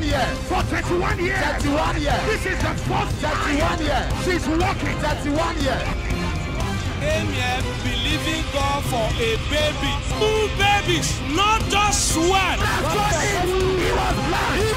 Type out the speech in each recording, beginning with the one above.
years. For 31 years. 31 years. This is the first 31 years. she's walking. 31 years. Came here believing God for a baby. 2 babies, not just one. That's what he was blind.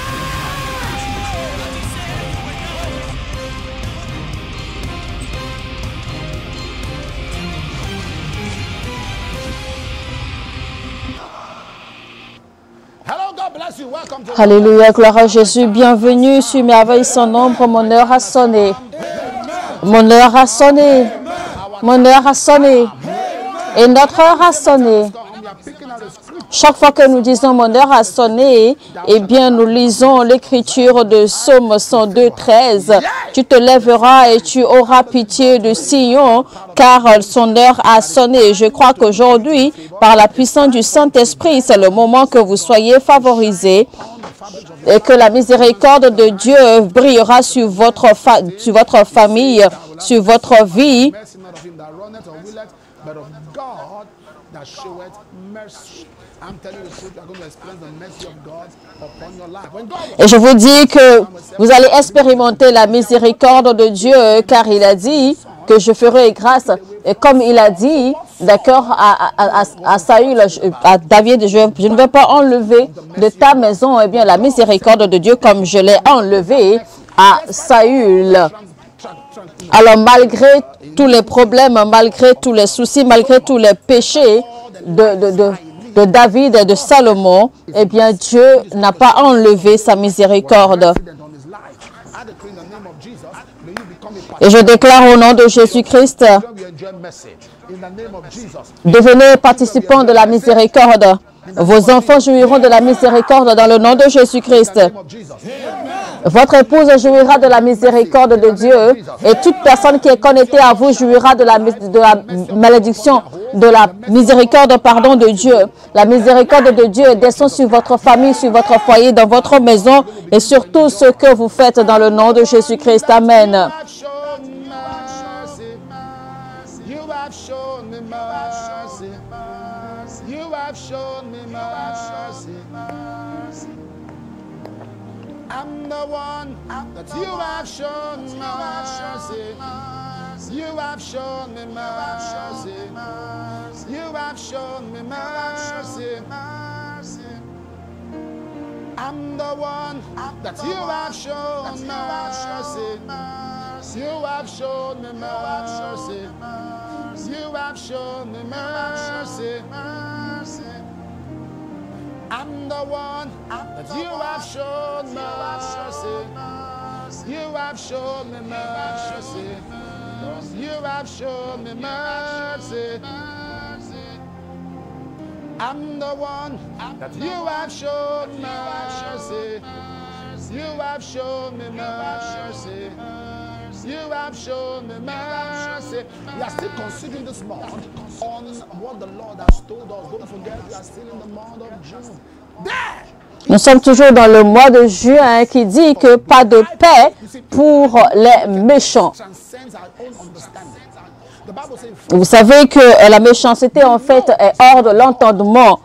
Hello, God bless you. Welcome to Alléluia, gloire à Jésus. Bienvenue sur Merveille sans nombre. Mon heure a sonné. Mon heure a sonné. Mon heure a sonné. Et notre heure a sonné. Chaque fois que nous disons mon heure a sonné, eh bien nous lisons l'écriture de Psaume 102, 13. Tu te lèveras et tu auras pitié de Sion, car son heure a sonné. Je crois qu'aujourd'hui, par la puissance du Saint-Esprit, c'est le moment que vous soyez favorisés et que la miséricorde de Dieu brillera sur votre famille, sur votre vie. Et je vous dis que vous allez expérimenter la miséricorde de Dieu, car il a dit que je ferai grâce. Et comme il a dit, d'accord, à Saül, à David, je ne vais pas enlever de ta maison, eh bien, la miséricorde de Dieu comme je l'ai enlevé à Saül. Alors, malgré tous les problèmes, malgré tous les soucis, malgré tous les péchés de David et de Salomon, eh bien, Dieu n'a pas enlevé sa miséricorde. Et je déclare au nom de Jésus-Christ, devenez participants de la miséricorde. Vos enfants jouiront de la miséricorde dans le nom de Jésus-Christ. Votre épouse jouira de la miséricorde de Dieu et toute personne qui est connectée à vous jouira de la malédiction, de la miséricorde, pardon, de Dieu. La miséricorde de Dieu descend sur votre famille, sur votre foyer, dans votre maison et sur tout ce que vous faites dans le nom de Jésus-Christ. Amen. I'm the one that you have shown mercy. You have shown me mercy. You have shown me mercy. I'm the one that you have shown mercy. You have shown me mercy. You have shown me mercy. I'm the one that you have shown mercy. You have shown me mercy. You have shown me mercy. I'm the one that you have shown mercy. You have shown me mercy. You have shown me mercy. We are still considering this month on what the Lord has told us. Don't forget, we are still in the month of June. There! Nous sommes toujours dans le mois de juin qui dit que pas de paix pour les méchants. Vous savez que la méchanceté en fait est hors de l'entendement.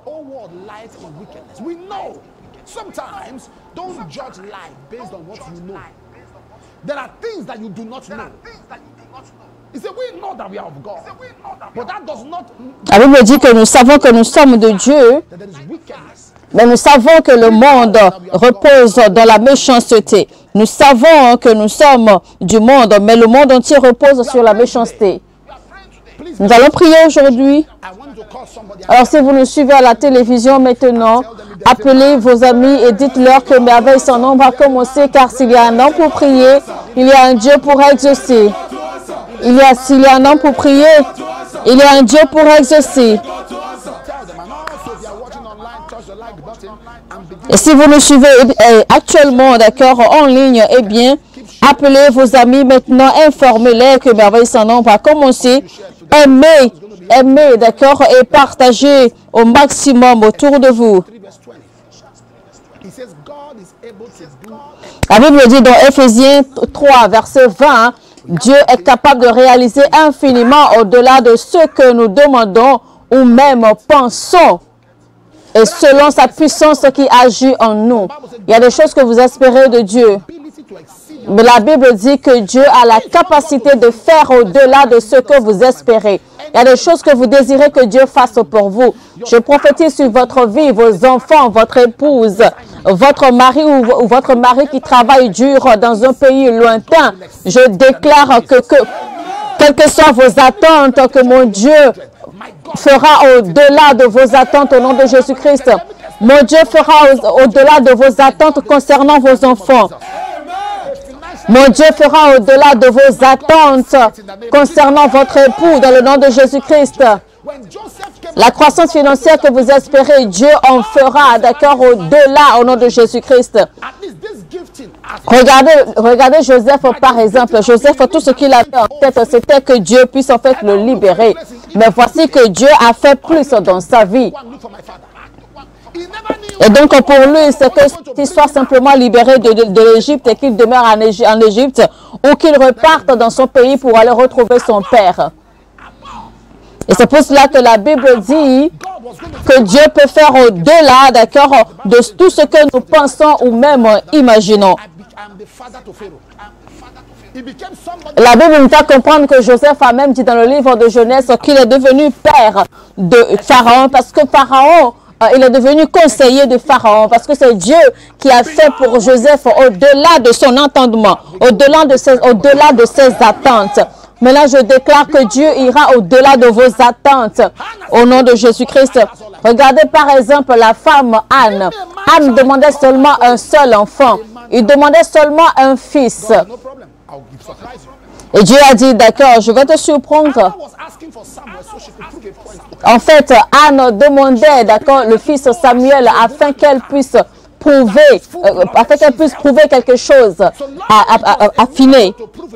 There are things that you do not know. He said, we know that we are of God. But that does not... La Bible dit que nous savons que nous sommes de Dieu, mais nous savons que le monde repose dans la méchanceté. Nous savons que nous sommes du monde, mais le monde entier repose sur la méchanceté. Nous allons prier aujourd'hui. Alors si vous nous suivez à la télévision maintenant, appelez vos amis et dites-leur que Merveille sans nombre a commencé, car s'il y a un homme pour prier, il y a un Dieu pour exaucer. S'il y a un homme pour prier, il y a un Dieu pour exaucer. Et si vous nous suivez actuellement, d'accord, en ligne, eh bien, appelez vos amis maintenant, informez-les que Merveille sans nombre a commencé. Aimez, d'accord, et partagez au maximum autour de vous. La Bible dit dans Éphésiens 3, verset 20, Dieu est capable de réaliser infiniment au-delà de ce que nous demandons ou même pensons. et selon sa puissance qui agit en nous. Il y a des choses que vous espérez de Dieu. Mais la Bible dit que Dieu a la capacité de faire au-delà de ce que vous espérez. Il y a des choses que vous désirez que Dieu fasse pour vous. Je prophétise sur votre vie, vos enfants, votre épouse, votre mari ou votre mari qui travaille dur dans un pays lointain. Je déclare que quelles que soient vos attentes, que mon Dieu fera au-delà de vos attentes au nom de Jésus-Christ. Mon Dieu fera au-delà de vos attentes concernant vos enfants. Mon Dieu fera au-delà de vos attentes concernant votre époux dans le nom de Jésus-Christ. La croissance financière que vous espérez, Dieu en fera, d'accord, au-delà au nom de Jésus-Christ. Regardez Joseph par exemple. Joseph, tout ce qu'il avait en tête, c'était que Dieu puisse en fait le libérer. Mais voici que Dieu a fait plus dans sa vie. Et donc pour lui, c'est qu'il soit simplement libéré de l'Égypte et qu'il demeure en Égypte ou qu'il reparte dans son pays pour aller retrouver son père. Et c'est pour cela que la Bible dit que Dieu peut faire au-delà, d'accord, de tout ce que nous pensons ou même imaginons. La Bible nous fait comprendre que Joseph a même dit dans le livre de Genèse qu'il est devenu père de Pharaon parce que Pharaon, il est devenu conseiller de Pharaon parce que c'est Dieu qui a fait pour Joseph au-delà de son entendement, au-delà de ses attentes. Mais là, je déclare que Dieu ira au-delà de vos attentes au nom de Jésus-Christ. Regardez par exemple la femme Anne. Anne demandait seulement un seul enfant. Il demandait seulement un fils. Et Dieu a dit, d'accord, je vais te surprendre. En fait, Anne demandait, d'accord, le fils Samuel afin qu'elle puisse prouver, quelque chose, affiner.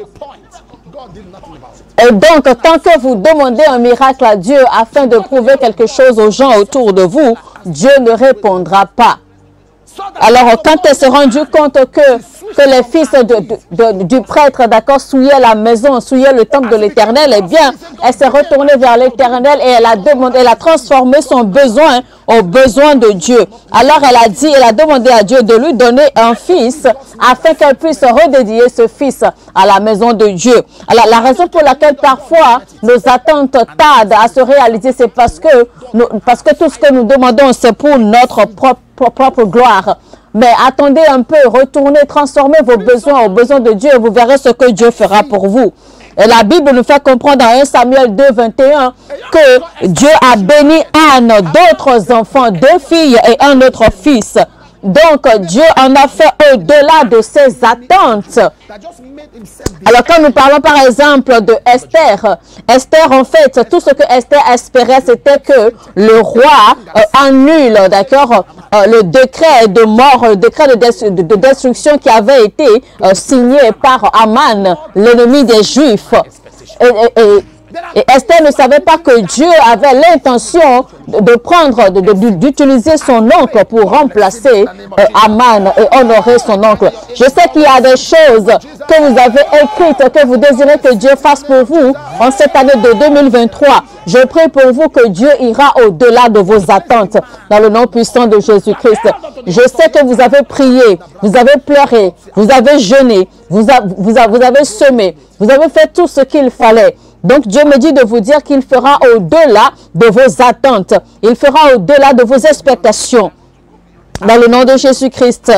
Et donc, tant que vous demandez un miracle à Dieu afin de prouver quelque chose aux gens autour de vous, Dieu ne répondra pas. Alors, quand elle s'est rendue compte que les fils du prêtre, d'accord, souillaient la maison, souillaient le temple de l'Éternel, eh bien, elle s'est retournée vers l'Éternel et elle a transformé son besoin au besoin de Dieu. Alors, elle a demandé à Dieu de lui donner un fils afin qu'elle puisse redédier ce fils à la maison de Dieu. Alors, la raison pour laquelle parfois nos attentes tardent à se réaliser, c'est parce que tout ce que nous demandons, c'est pour notre propre gloire. Mais attendez un peu, retournez, transformez vos besoins aux besoins de Dieu et vous verrez ce que Dieu fera pour vous. Et la Bible nous fait comprendre dans 1 Samuel 2, 21 que Dieu a béni Anne d'autres enfants, 2 filles et un autre fils. Donc, Dieu en a fait au-delà de ses attentes. Alors, quand nous parlons par exemple de Esther, en fait, tout ce que Esther espérait, c'était que le roi annule, d'accord, le décret de mort, le décret de destruction qui avait été signé par Aman, l'ennemi des Juifs. Et Esther ne savait pas que Dieu avait l'intention d'utiliser son oncle pour remplacer Aman et honorer son oncle. Je sais qu'il y a des choses que vous avez écrites, que vous désirez que Dieu fasse pour vous en cette année de 2023. Je prie pour vous que Dieu ira au-delà de vos attentes dans le nom puissant de Jésus-Christ. Je sais que vous avez prié, vous avez pleuré, vous avez jeûné, vous avez semé, vous avez fait tout ce qu'il fallait. Donc, Dieu me dit de vous dire qu'il fera au-delà de vos attentes. Il fera au-delà de vos expectations. Dans le nom de Jésus-Christ.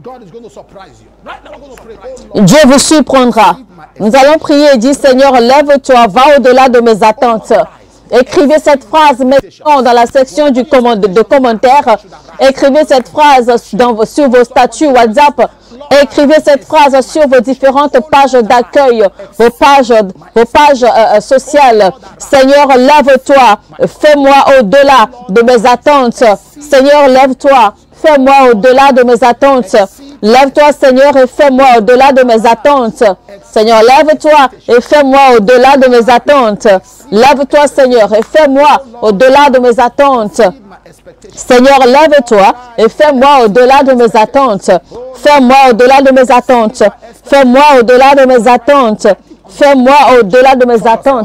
Dieu vous surprendra. Nous allons prier et dire, Seigneur, lève-toi, va au-delà de mes attentes. Écrivez cette phrase maintenant dans la section de commentaires. Écrivez cette phrase sur vos statuts WhatsApp. Écrivez cette phrase sur vos différentes pages d'accueil, vos pages sociales. Seigneur, lève-toi, fais-moi au-delà de mes attentes. Seigneur, lève-toi, fais-moi au-delà de mes attentes. Lève-toi, Seigneur, et fais-moi au-delà de mes attentes. Seigneur, lève-toi et fais-moi au-delà de mes attentes. Lève-toi, Seigneur, et fais-moi au-delà de mes attentes. Seigneur, lève-toi et fais-moi au-delà de mes attentes. Fais-moi au-delà de mes attentes. Fais-moi au-delà de mes attentes. Fais-moi au-delà de mes attentes.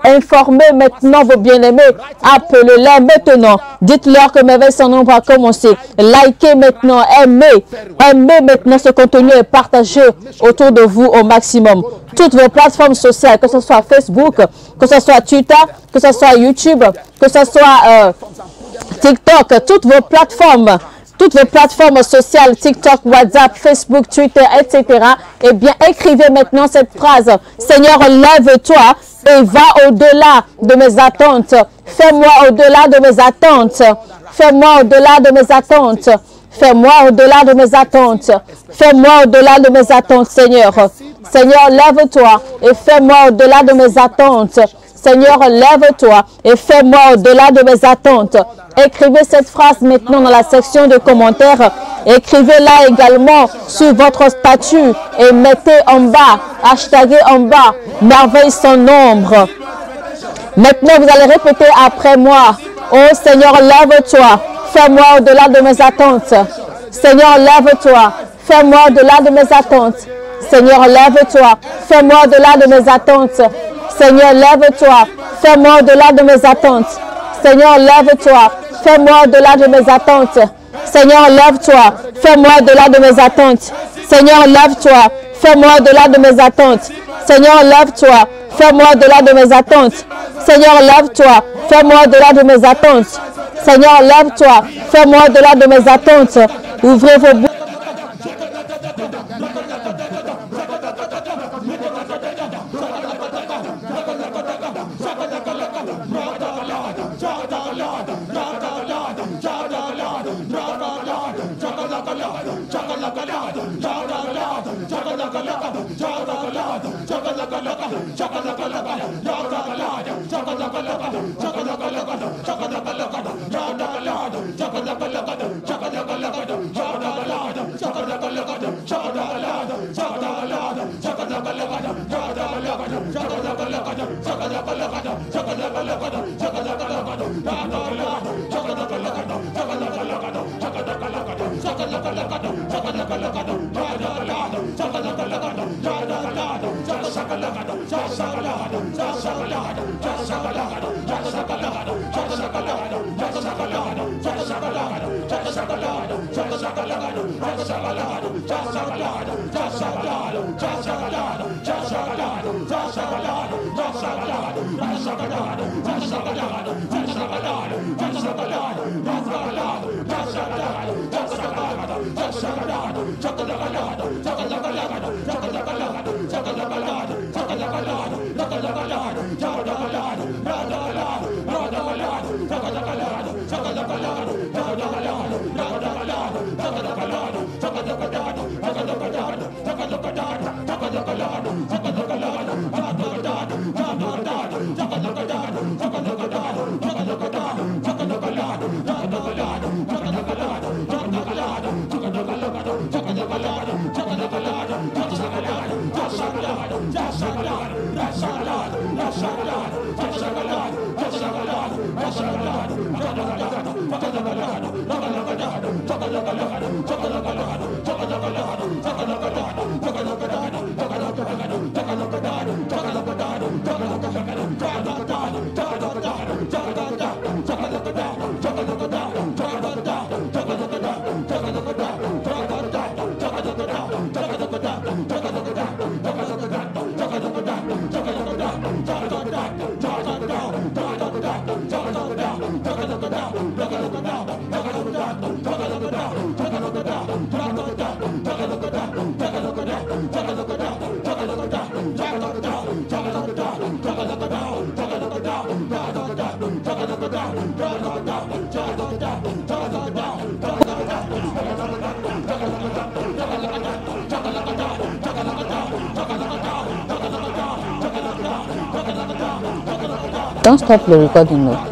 Informez maintenant vos bien-aimés. Appelez-les maintenant. Dites-leur que Merveille sans nombre a commencé. Likez maintenant, aimez. Aimez maintenant ce contenu et partagez autour de vous au maximum. Toutes vos plateformes sociales, que ce soit Facebook, que ce soit Twitter, que ce soit YouTube, que ce soit TikTok, toutes vos plateformes sociales, TikTok, WhatsApp, Facebook, Twitter, etc. Eh bien, écrivez maintenant cette phrase. Seigneur, lève-toi et va au-delà de mes attentes. Fais-moi au-delà de mes attentes. Fais-moi au-delà de mes attentes. Fais-moi au-delà de mes attentes. Fais-moi au-delà de mes attentes, Seigneur. Seigneur, lève-toi et fais-moi au-delà de mes attentes. Seigneur, lève-toi et fais-moi au-delà de mes attentes. Écrivez cette phrase maintenant dans la section de commentaires. Écrivez-la également sur votre statut et mettez en bas, hashtagez en bas, merveille sans nombre. Maintenant, vous allez répéter après moi. Oh Seigneur, lève-toi, fais-moi au-delà de mes attentes. Seigneur, lève-toi, fais-moi au-delà de mes attentes. Seigneur, lève-toi, fais-moi au-delà de mes attentes. Seigneur, lève-toi, fais-moi au-delà de mes attentes. Seigneur, lève-toi, fais-moi au-delà de mes attentes. Seigneur, lève-toi, fais-moi au-delà de mes attentes. Seigneur, lève-toi, fais-moi au-delà de mes attentes. Seigneur, lève-toi, fais-moi au-delà de mes attentes. Seigneur, lève-toi, fais-moi au-delà de mes attentes. Seigneur, lève-toi, fais-moi au-delà de mes attentes. Ouvrez vos bouches. Don't stop the recording now.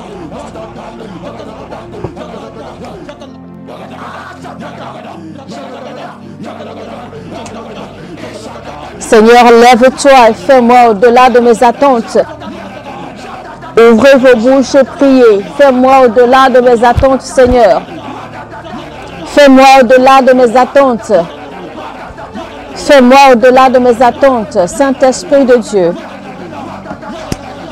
Seigneur, lève-toi et fais-moi au-delà de mes attentes. Ouvrez vos bouches et priez. Fais-moi au-delà de mes attentes, Seigneur. Fais-moi au-delà de mes attentes. Fais-moi au-delà de mes attentes, Saint-Esprit de Dieu.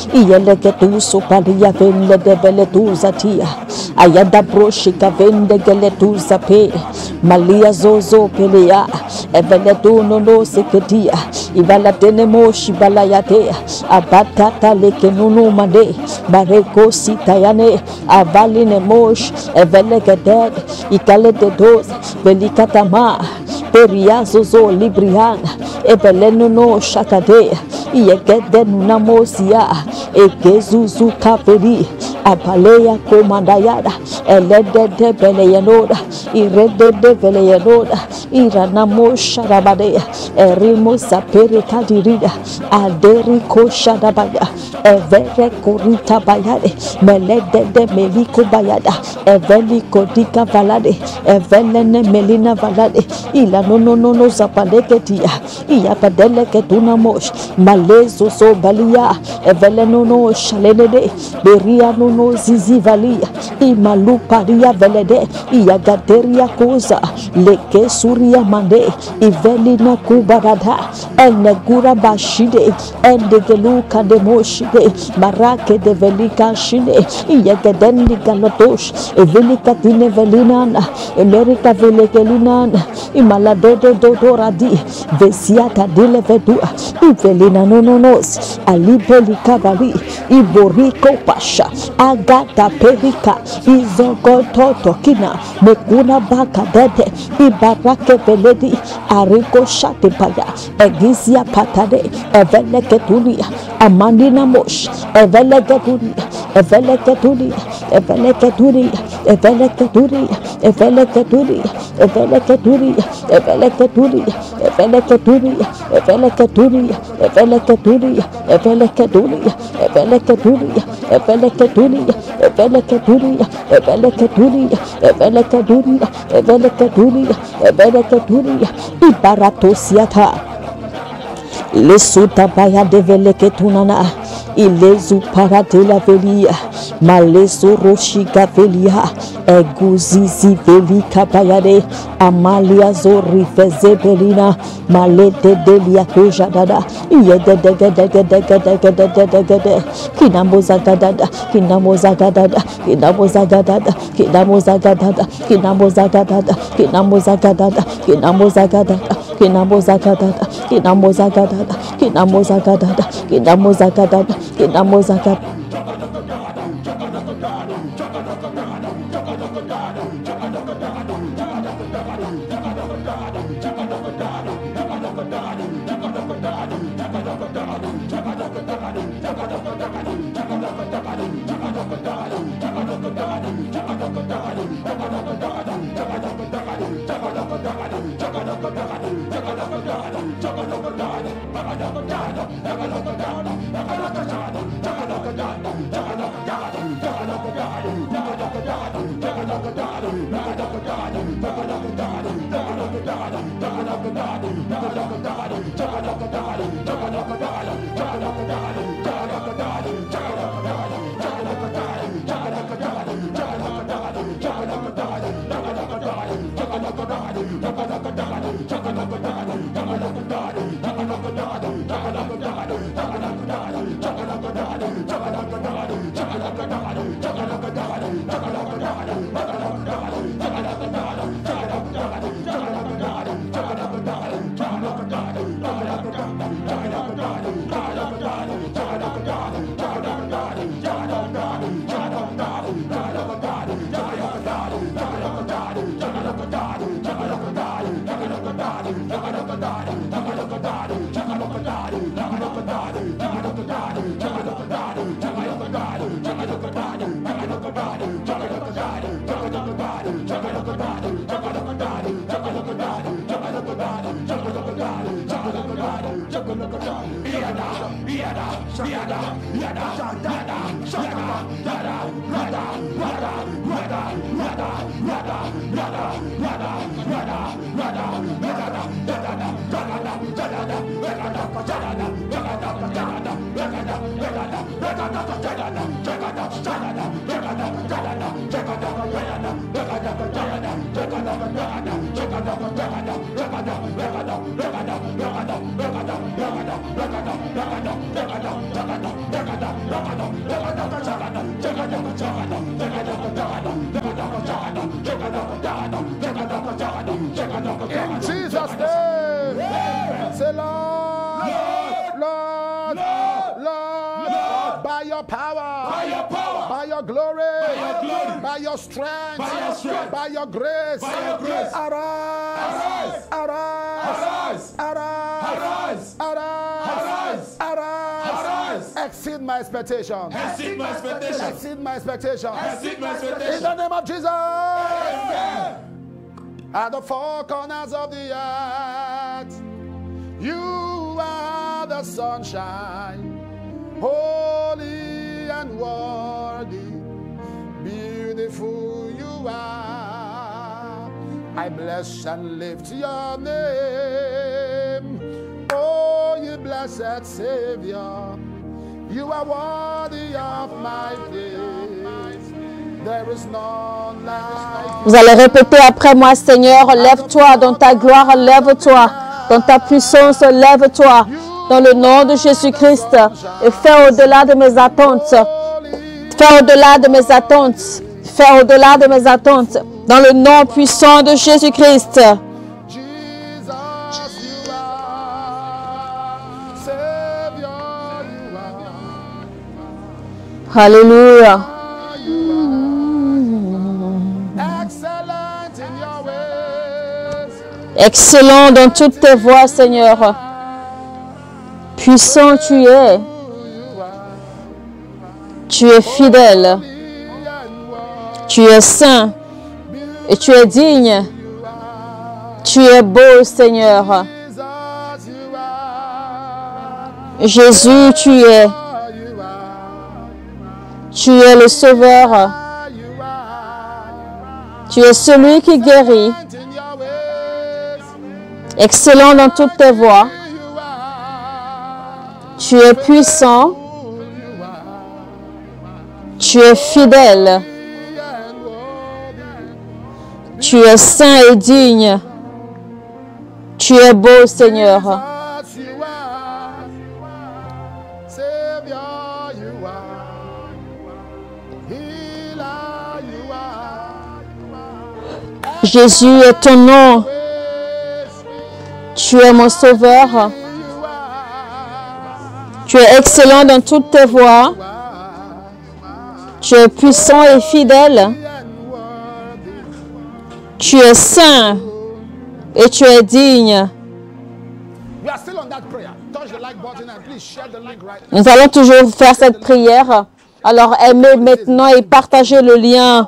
Yelegetu sopalia vende de beletuzatia. Ayada broshika vende geletuzape. Malia zozo pelea. Eveletu nono seketia. Ivala tenemo shibalayate. Abatata leke nunu made. Bareko sitayane. Avaline mosh. Evelegeded. Ikale de dos. Velikatama. Peria zozo libriana. Evelenu no shakade. Yegede nunamosia. Egezuzu kaferi. Apaleya komandayada. Elede de beleyanoda. Irede de beleyanoda. Iranamo sharabadea. Erimo sapere kadirida. Aderi ko shadabaya. Evere korita bayade. Melede de meliko bayada. Eveli kodika valade. Evelene melina valade. Ila no zapaleketia. Iya padele ketuna mosh. Malezo so balia. Evele no shalenede. Beria no zizi valia. Imalu paria velede. Iya gateria koza. Leke suria mande. Ivelina kubarada. Enegura bashide. Endegelu kademoshide. Marake de velika shide. Iya gadendi galotosh. Evelika tine velinana. Amerika velekelinana. Imaladodo dodoradi. Vesiata dile vedua. Ivelina nononos. Alibeli kabali. Iboriko pasha. Agata perika. Izogototo kina. Mekuna baka dede. Ibarake veledi. Ariko shate paya. Egizia patade. Eveleketulia. Amandina mosh. Eveleketulia. Eveleketulia. Eveleketulia. Eveleketulia. Eveleketulia. Eveleketulia. Eveleketulia. Eveleketulia. Eveleketulia. Eveleketulia. Eveleketulia. Eveleketulia. Eveleketulia. Eveleketulia. Eveleketulia. Eveleketulia. Eveleketulia. Eveleketulia. Ibaratosiata. Lesuta baya develeketunana. Ilezu paradela velia. Maleso roshika velia. Eguzizi velika bayade. Amalia zori fezebelina. Malete delia kujadada. Yedegedegedegedegedegedegede. Kinamozagadada. Kinamozagadada. Kinamozagadada. Kinamozagadada. Kinamozagadada. Kinamozagadada. Kinamozagadada. Kinamozagadada. Kinamozagadada. Kinamozagadada. Kinamozagadada. Kinamozagadada. Jesus' name. Say, Lord, Lord, Lord, by your power, by your glory, by your strength, by your grace, arise, arise, arise, arise, arise, exceed my expectation, exceed my expectation, exceed my expectation, exceed my expectation, in the name of Jesus. Amen. At the four corners of the earth, you are the sunshine, holy and worthy, beautiful you are. I bless and lift your name, oh, you blessed Savior. You are worthy of my praise. There is none like. Vous allez répéter après moi, Seigneur, lève-toi dans ta gloire, lève-toi dans ta puissance, lève-toi dans le nom de Jésus-Christ et fais au-delà de mes attentes. Fais au-delà de mes attentes. Fais au-delà de mes attentes dans le nom puissant de Jésus-Christ. Alléluia. Excellent dans toutes tes voies, Seigneur. Puissant tu es. Tu es fidèle. Tu es saint. Et tu es digne. Tu es beau, Seigneur. Jésus, tu es. Tu es le Sauveur. Tu es celui qui guérit. Excellent dans toutes tes voies. Tu es puissant. Tu es fidèle. Tu es saint et digne. Tu es beau, Seigneur. Jésus est ton nom. Tu es mon sauveur. Tu es excellent dans toutes tes voies. Tu es puissant et fidèle. Tu es saint et tu es digne. Nous allons toujours faire cette prière. Alors aimez maintenant et partagez le lien.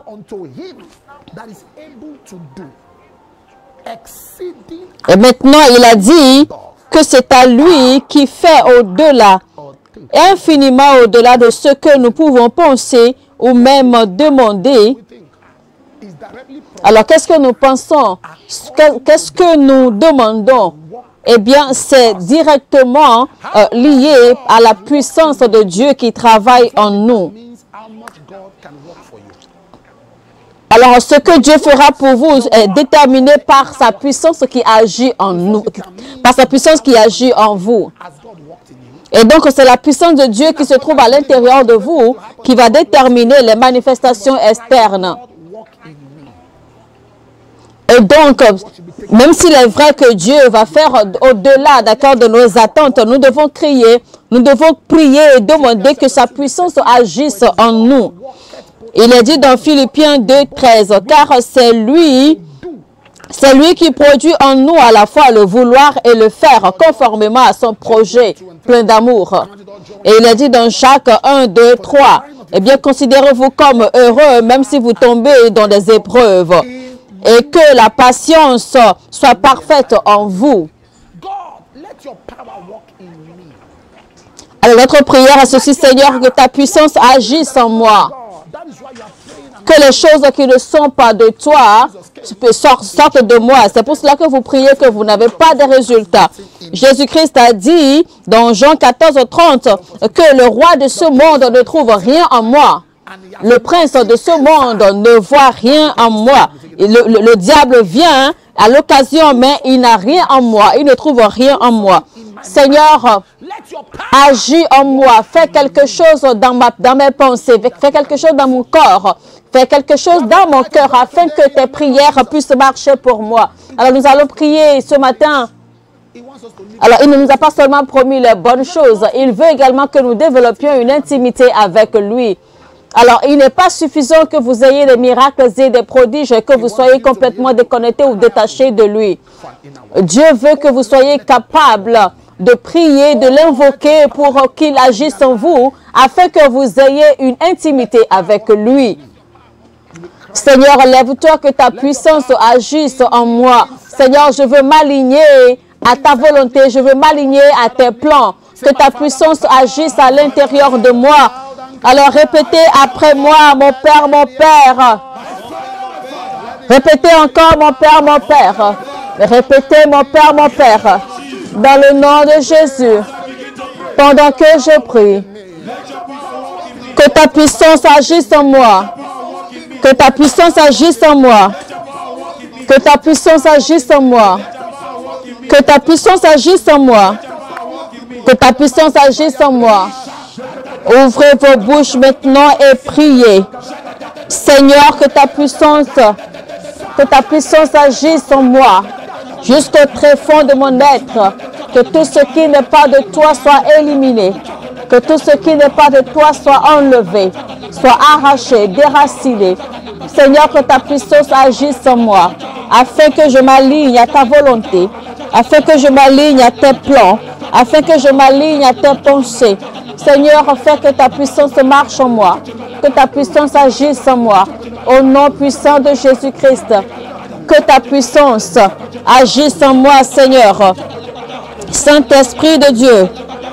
Et maintenant, il a dit que c'est à lui qui fait au-delà, infiniment au-delà de ce que nous pouvons penser ou même demander. Alors, qu'est-ce que nous pensons? Qu'est-ce que nous demandons? Eh bien, c'est directement lié à la puissance de Dieu qui travaille en nous. Alors, ce que Dieu fera pour vous est déterminé par sa puissance qui agit en nous, par sa puissance qui agit en vous. Et donc, c'est la puissance de Dieu qui se trouve à l'intérieur de vous qui va déterminer les manifestations externes. Et donc, même s'il est vrai que Dieu va faire au-delà, d'accord, de nos attentes, nous devons crier, nous devons prier et demander que sa puissance agisse en nous. Il est dit dans Philippiens 2:13, car c'est lui qui produit en nous à la fois le vouloir et le faire conformément à son projet plein d'amour. Et il est dit dans Jacques 1:2-3, eh bien, considérez-vous comme heureux même si vous tombez dans des épreuves et que la patience soit parfaite en vous. Alors notre prière est ceci, Seigneur, que ta puissance agisse en moi. Que les choses qui ne sont pas de toi sortent de moi. C'est pour cela que vous priez que vous n'avez pas de résultats. Jésus-Christ a dit dans Jean 14:30 que le roi de ce monde ne trouve rien en moi. Le prince de ce monde ne voit rien en moi. Le diable vient à l'occasion, mais il n'a rien en moi. Il ne trouve rien en moi. Seigneur, agis en moi. Fais quelque chose dans mes pensées. Fais quelque chose dans mon corps. Fais quelque chose dans mon cœur afin que tes prières puissent marcher pour moi. Alors nous allons prier ce matin. Alors, il ne nous a pas seulement promis les bonnes choses. Il veut également que nous développions une intimité avec lui. Alors, il n'est pas suffisant que vous ayez des miracles et des prodiges et que vous soyez complètement déconnectés ou détachés de lui. Dieu veut que vous soyez capables de prier, de l'invoquer pour qu'il agisse en vous, afin que vous ayez une intimité avec lui. Seigneur, lève-toi que ta puissance agisse en moi. Seigneur, je veux m'aligner à ta volonté, je veux m'aligner à tes plans. Que ta puissance agisse à l'intérieur de moi. Alors répétez après moi, mon Père, mon Père. Répétez encore, mon Père, mon Père. Répétez, mon Père, mon Père. Dans le nom de Jésus, pendant que je prie, que ta puissance agisse en moi. Que ta puissance agisse en moi. Que ta puissance agisse en moi. Que ta puissance agisse en moi. Que ta puissance agisse en moi. Ouvrez vos bouches maintenant et priez. Seigneur, que ta puissance agisse en moi. Jusqu'au tréfonds de mon être. Que tout ce qui n'est pas de toi soit éliminé. Que tout ce qui n'est pas de toi soit enlevé. Soit arraché, déraciné. Seigneur, que ta puissance agisse en moi. Afin que je m'aligne à ta volonté. Afin que je m'aligne à tes plans. Afin que je m'aligne à tes pensées. Seigneur, fais que ta puissance marche en moi. Que ta puissance agisse en moi. Au nom puissant de Jésus-Christ. Que ta puissance agisse en moi, Seigneur. Saint-Esprit de Dieu.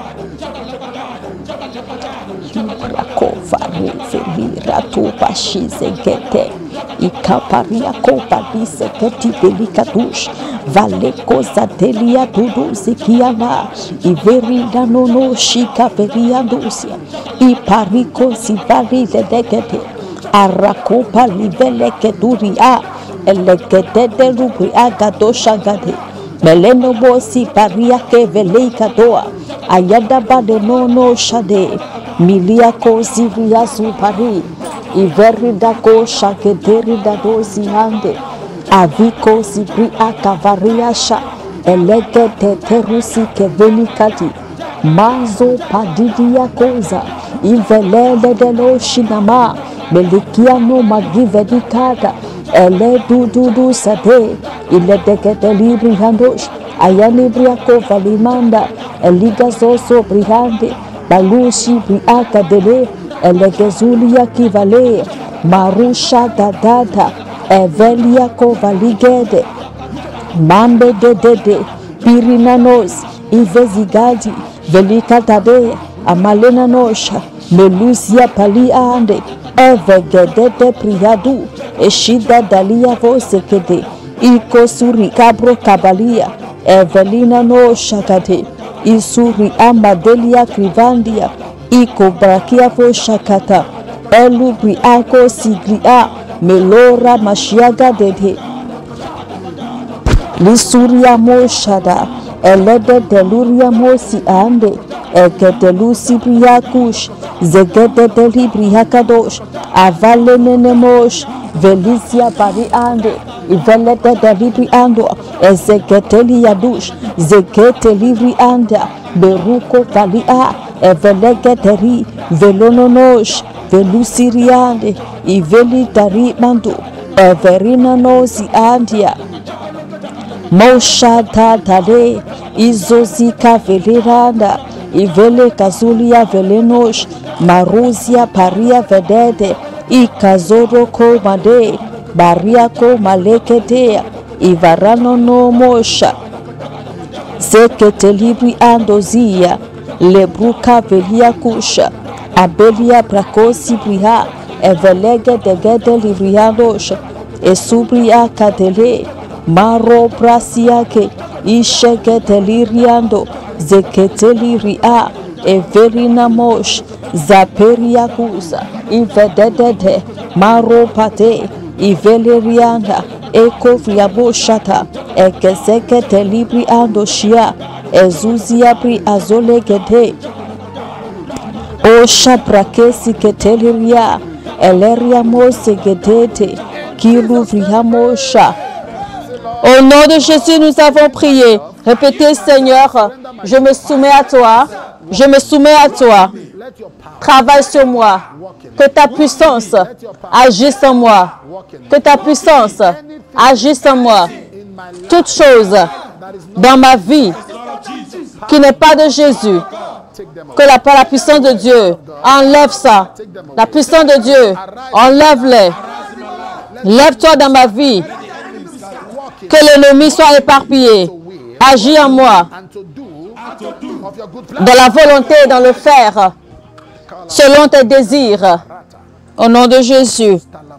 Ikaparia kopalise keti belikadush vale koza delia dudu zikiana iveri danono shika veria dusia ipariko sivari ledekete arakopa livele keduria elekete de rubria gadosha gade meleno bosi paria ke veleika doa ayada bade nono shade milia kozi via supari Iveri da kosha kederi da dozi hande aviko zibri akavaria sha elege teterusi keveli kati mazo padidia koza ivelele de lo shinama melikiano magivedi kada ele dudu sade ile dekete libri handosh ayalibri akova limanda eliga zoso brihande balushi briaka dele Elegezulia kivale marusha dadada evelia kovaligede mambe de pirinanos ivezigadi velika tabe amalena nosha melusia paliande evegede priyadu eshida dalia vosekede ikosuri kabro kabalia evelina nosha kade isuri amadelia krivandia Iko brakia fo shakata elubri ako sigria melora mashiaga dede lisuria moshada elede deluria mosi ande ekedelusi briakush zegede delibri kadosh avale nenemosh velisia bari ande ivelede delibri ando ezeketeli yadush zekete libri anda beruko valia Evelegederi velononosh velusiriande iveli tari mandu everina nozi andia mosha tatale izozika veliranda ivele kazulia velenosh maruzia paria vedede ikazoro ko made baria ko malekedea ivarano no mosha zeketelibri andozia lebruka velia kusha abelia prakosi briha evelege degede libriandosha esubria kadele maro prasiake ishege deliriando zeketeli ria Everina Mosh, Zaperiakusa, Ivedede, Maropate, Ivelerianda, Ekovriaboshata, Ekeseke Libri Andoshia, Ezuzia Pri Azolegede, Osha Brakesi Keteliria, Eleria Mose Gedete, Kiluvriamosha. Au nom de Jésus, nous avons prié. Répétez, Seigneur, je me soumets à toi. Je me soumets à toi. Travaille sur moi. Que ta puissance agisse en moi. Que ta puissance agisse en moi. Toute chose dans ma vie qui n'est pas de Jésus, que par la puissance de Dieu, enlève ça. La puissance de Dieu, enlève-les. Lève-toi dans ma vie. Que l'ennemi soit éparpillé. Agis en moi. Dans la volonté et dans le faire. Selon tes désirs. Au nom de Jésus.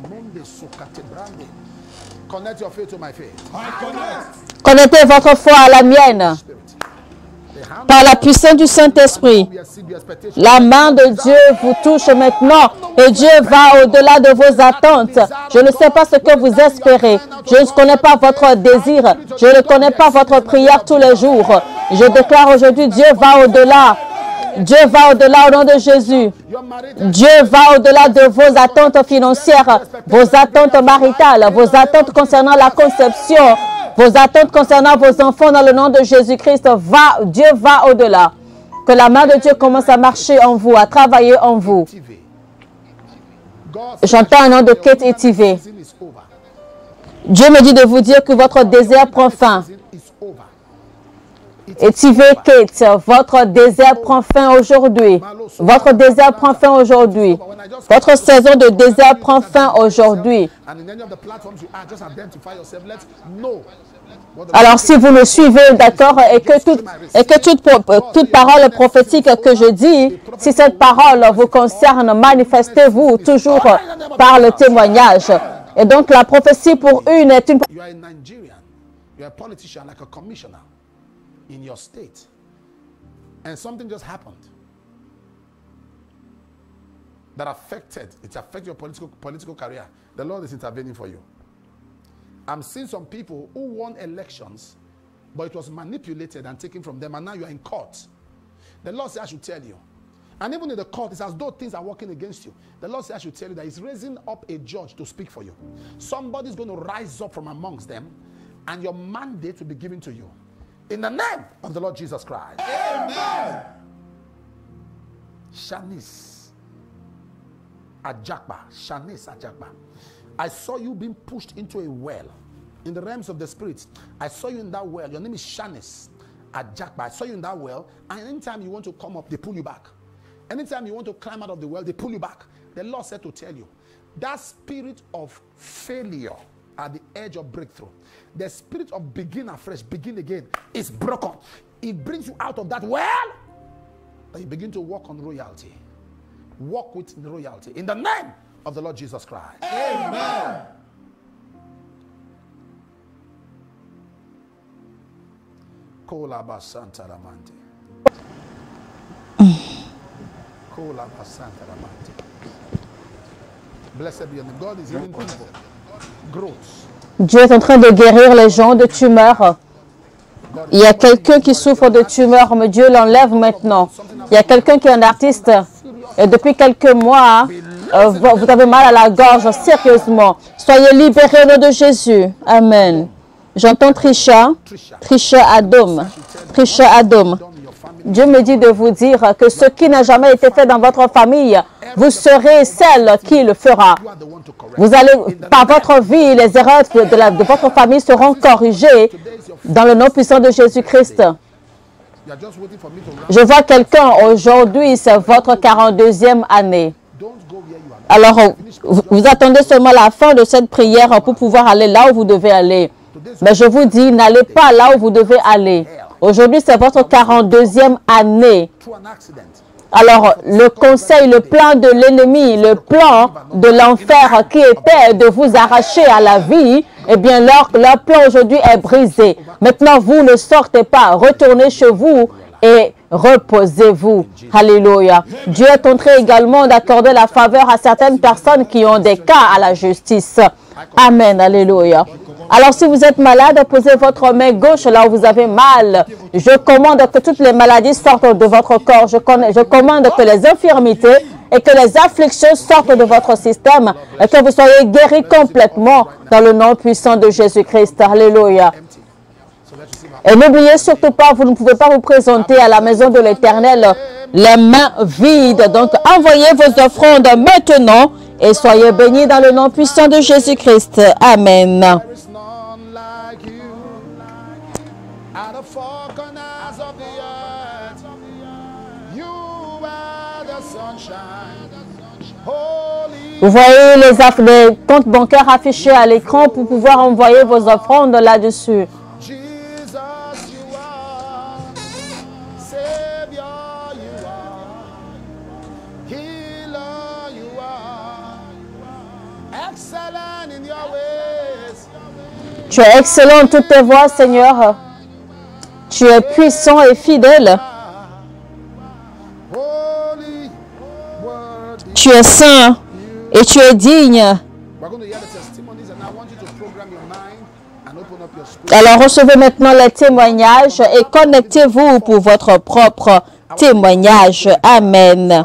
Connectez votre foi à la mienne. Par la puissance du Saint-Esprit, la main de Dieu vous touche maintenant et Dieu va au-delà de vos attentes. Je ne sais pas ce que vous espérez. Je ne connais pas votre désir. Je ne connais pas votre prière tous les jours. Je déclare aujourd'hui, Dieu va au-delà. Dieu va au-delà au nom de Jésus. Dieu va au-delà de vos attentes financières, vos attentes maritales, vos attentes concernant la conception, vos attentes concernant vos enfants dans le nom de Jésus-Christ. Dieu va au-delà. Que la main de Dieu commence à marcher en vous, à travailler en vous. J'entends un nom de Kate et Tive. Dieu me dit de vous dire que votre désir prend fin. Et Tive, Kate, votre désir prend fin aujourd'hui. Votre désir prend fin aujourd'hui. Votre saison de désir prend fin aujourd'hui. Alors, si vous me suivez, d'accord, et que toute parole prophétique que je dis, si cette parole vous concerne, manifestez-vous toujours par le témoignage. Et donc, la prophétie pour une est une... in your state, and something just happened that affected your political career. The Lord is intervening for you. I'm seeing some people who won elections, but it was manipulated and taken from them, and now you are in court. The Lord said I should tell you, and even in the court, it's as though things are working against you. The Lord said I should tell you that He's raising up a judge to speak for you. Somebody's going to rise up from amongst them, and your mandate will be given to you. In the name of the Lord Jesus Christ. Amen. Shanice Ajakba. Shanice Ajakba. I saw you being pushed into a well. In the realms of the spirit, I saw you in that well. Your name is Shanice Ajakba. I saw you in that well. And anytime you want to come up, they pull you back. Anytime you want to climb out of the well, they pull you back. The Lord said to tell you, that spirit of failure at the edge of breakthrough, the spirit of begin afresh, begin again, is broken. It brings you out of that well, that you begin to walk on royalty. Walk with royalty. In the name of the Lord Jesus Christ. Amen. Blessed be your name. God is healing people. Dieu est en train de guérir les gens de tumeurs. Il y a quelqu'un qui souffre de tumeurs, mais Dieu l'enlève maintenant. Il y a quelqu'un qui est un artiste et depuis quelques mois, vous avez mal à la gorge, sérieusement. Soyez libérés au nom de Jésus. Amen. J'entends Trisha Adom. Dieu me dit de vous dire que ce qui n'a jamais été fait dans votre famille, vous serez celle qui le fera. Vous allez, par votre vie, les erreurs de votre famille seront corrigées dans le nom puissant de Jésus-Christ. Je vois quelqu'un aujourd'hui, c'est votre 42e année. Alors, vous attendez seulement la fin de cette prière pour pouvoir aller là où vous devez aller. Mais je vous dis, n'allez pas là où vous devez aller. Aujourd'hui, c'est votre 42e année. Alors, le conseil, le plan de l'ennemi, le plan de l'enfer qui était de vous arracher à la vie, eh bien, leur plan aujourd'hui est brisé. Maintenant, vous ne sortez pas. Retournez chez vous et reposez-vous. Alléluia. Dieu est en train également d'accorder la faveur à certaines personnes qui ont des cas à la justice. Amen. Alléluia. Alors, si vous êtes malade, posez votre main gauche là où vous avez mal. Je commande que toutes les maladies sortent de votre corps. Je commande que les infirmités et que les afflictions sortent de votre système et que vous soyez guéris complètement dans le nom puissant de Jésus-Christ. Alléluia. Et n'oubliez surtout pas, vous ne pouvez pas vous présenter à la maison de l'Éternel les mains vides. Donc, envoyez vos offrandes maintenant et soyez bénis dans le nom puissant de Jésus-Christ. Amen. Vous voyez les comptes bancaires affichés à l'écran pour pouvoir envoyer vos offrandes là-dessus. Tu es excellent en toutes tes voies, Seigneur. Tu es puissant et fidèle. Tu es saint et tu es digne. Alors recevez maintenant les témoignages et connectez-vous pour votre propre témoignage. Amen.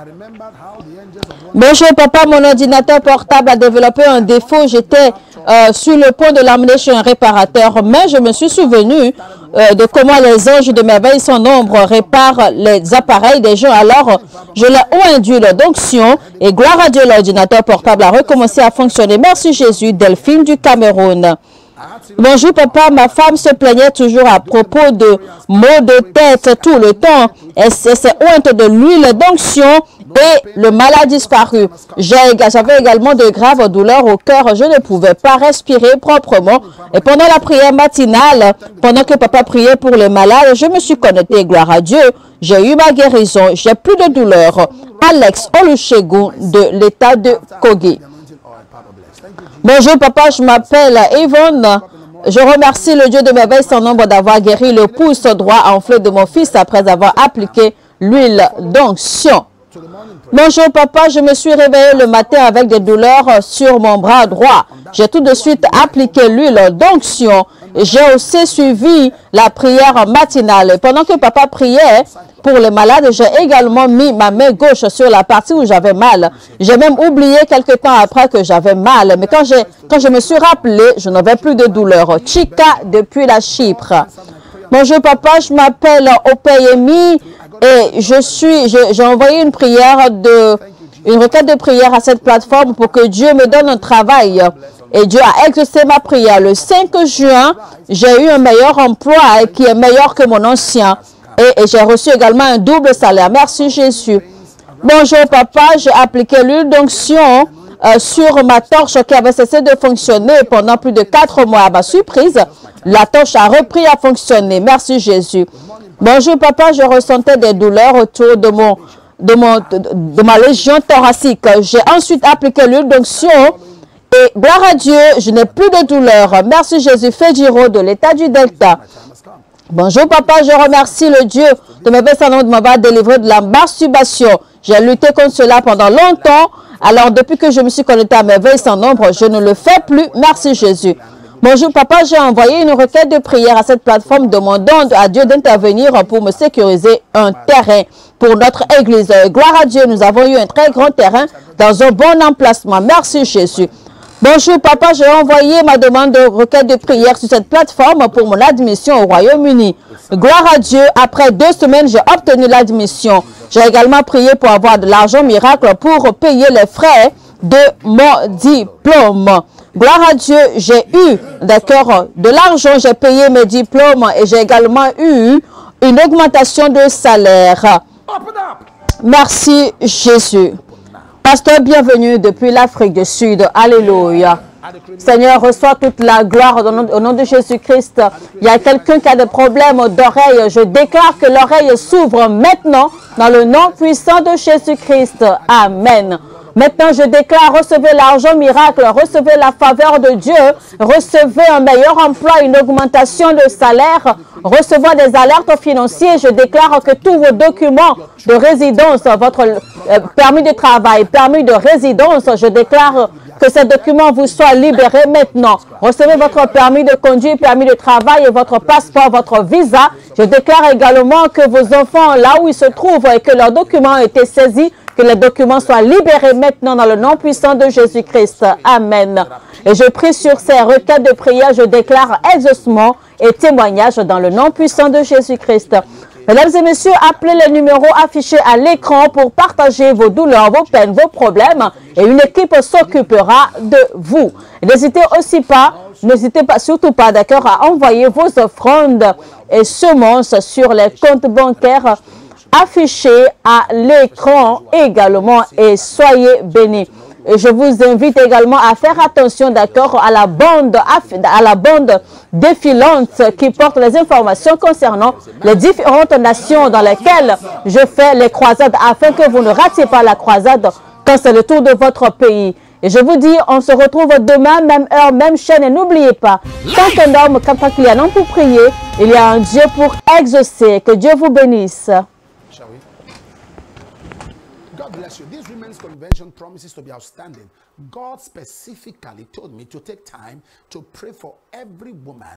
Bonjour papa, mon ordinateur portable a développé un défaut. J'étais sur le point de l'emmener chez un réparateur, mais je me suis souvenu de comment les anges de merveille sans nombre réparent les appareils des gens. Alors, je l'ai oint d'huile d'onction et gloire à Dieu, l'ordinateur portable a recommencé à fonctionner. Merci Jésus, Delphine du Cameroun. Bonjour papa, ma femme se plaignait toujours à propos de maux de tête tout le temps. Elle s'est ointe de l'huile d'onction et le mal a disparu. J'avais également de graves douleurs au cœur. Je ne pouvais pas respirer proprement. Et pendant la prière matinale, pendant que papa priait pour les malades, je me suis connectée, gloire à Dieu. J'ai eu ma guérison. J'ai plus de douleurs. Alex Olusegun de l'état de Kogi. Bonjour papa, je m'appelle Yvonne. Je remercie le Dieu de merveille sans nombre d'avoir guéri le pouce droit enflé de mon fils après avoir appliqué l'huile d'onction. Bonjour papa, je me suis réveillée le matin avec des douleurs sur mon bras droit. J'ai tout de suite appliqué l'huile d'onction. J'ai aussi suivi la prière matinale. Pendant que papa priait pour les malades, j'ai également mis ma main gauche sur la partie où j'avais mal. J'ai même oublié quelque temps après que j'avais mal. Mais quand je me suis rappelé, je n'avais plus de douleur. Chica depuis la Chypre. Bonjour papa, je m'appelle Opeyemi et j'ai envoyé une requête de prière à cette plateforme pour que Dieu me donne un travail. Et Dieu a exaucé ma prière. Le 5 juin, j'ai eu un meilleur emploi qui est meilleur que mon ancien. Et j'ai reçu également un double salaire. Merci Jésus. Bonjour papa, j'ai appliqué l'huile d'onction sur ma torche qui avait cessé de fonctionner pendant plus de 4 mois. À ma surprise, la torche a repris à fonctionner. Merci Jésus. Bonjour papa, je ressentais des douleurs autour de ma légion thoracique. J'ai ensuite appliqué l'huile d'onction et gloire à Dieu, je n'ai plus de douleur. Merci Jésus. Fédiro de l'état du Delta. Bonjour papa, je remercie le Dieu de merveille sans nombre de m'avoir délivré de la masturbation. J'ai lutté contre cela pendant longtemps. Alors depuis que je me suis connecté à merveille sans nombre, je ne le fais plus. Merci Jésus. Bonjour papa, j'ai envoyé une requête de prière à cette plateforme demandant à Dieu d'intervenir pour me sécuriser un terrain pour notre église. Gloire à Dieu, nous avons eu un très grand terrain dans un bon emplacement. Merci Jésus. Bonjour papa, j'ai envoyé ma demande de requête de prière sur cette plateforme pour mon admission au Royaume-Uni. Gloire à Dieu, après 2 semaines, j'ai obtenu l'admission. J'ai également prié pour avoir de l'argent miracle pour payer les frais de mon diplôme. Gloire à Dieu, j'ai eu de l'argent, j'ai payé mes diplômes et j'ai également eu une augmentation de salaire. Merci Jésus. Pasteur, bienvenue depuis l'Afrique du Sud. Alléluia. Seigneur, reçois toute la gloire au nom de Jésus-Christ. Il y a quelqu'un qui a des problèmes d'oreille. Je déclare que l'oreille s'ouvre maintenant dans le nom puissant de Jésus-Christ. Amen. Maintenant, je déclare, recevez l'argent miracle, recevez la faveur de Dieu, recevez un meilleur emploi, une augmentation de salaire, recevez des alertes financières. Je déclare que tous vos documents de résidence, votre permis de travail, permis de résidence, je déclare que ces documents vous soient libérés maintenant. Recevez votre permis de conduire, permis de travail et votre passeport, votre visa. Je déclare également que vos enfants, là où ils se trouvent et que leurs documents ont été saisis, que les documents soient libérés maintenant dans le nom puissant de Jésus-Christ. Amen. Et je prie sur ces requêtes de prière, je déclare exaucement et témoignage dans le nom puissant de Jésus-Christ. Mesdames et messieurs, appelez les numéros affichés à l'écran pour partager vos douleurs, vos peines, vos problèmes et une équipe s'occupera de vous. N'hésitez pas, surtout pas, d'accord, à envoyer vos offrandes et semences sur les comptes bancaires affichés à l'écran également et soyez bénis. Et je vous invite également à faire attention, d'accord, à la bande défilante qui porte les informations concernant les différentes nations dans lesquelles je fais les croisades afin que vous ne ratiez pas la croisade quand c'est le tour de votre pays. Et je vous dis, on se retrouve demain, même heure, même chaîne. Et n'oubliez pas, quand un homme, quand il y a un homme pour prier, il y a un Dieu pour exaucer. Que Dieu vous bénisse. Shall we? God bless you. This women's convention promises to be outstanding. God specifically told me to take time to pray for every woman